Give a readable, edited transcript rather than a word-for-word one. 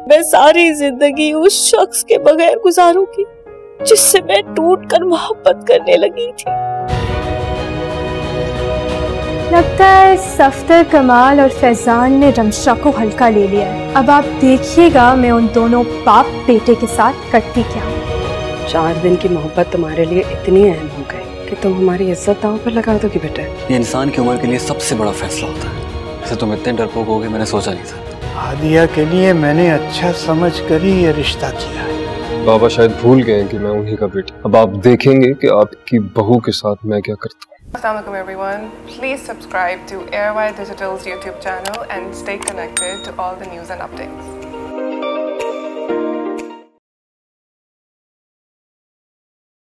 मैं सारी जिंदगी उस शख्स के बगैर गुजारूंगी जिससे मैं टूट कर मोहब्बत करने लगी थी। लगता है सफ्दर कमाल और फैजान ने रमशा को हल्का ले लिया है। अब आप देखिएगा मैं उन दोनों बाप बेटे के साथ करती क्या हूँ। 4 दिन की मोहब्बत तुम्हारे लिए इतनी अहम हो गई कि तुम हमारी इज्जत दांव पर लगा दोगी बेटा। ये इंसान की उम्र के लिए सबसे बड़ा फैसला होता है। वैसे तुम इतने डरपोक होगे मैंने सोचा नहीं था। हादिया के लिए मैंने अच्छा समझ कर ही ये रिश्ता किया है। बाबा शायद भूल गए कि मैं उन्हीं का बेटा। अब आप देखेंगे कि आपकी बहू के साथ मैं क्या करता हूँ। Assalamualaikum everyone. Please subscribe to Airwire Digital's YouTube channel and stay connected to all the news and updates.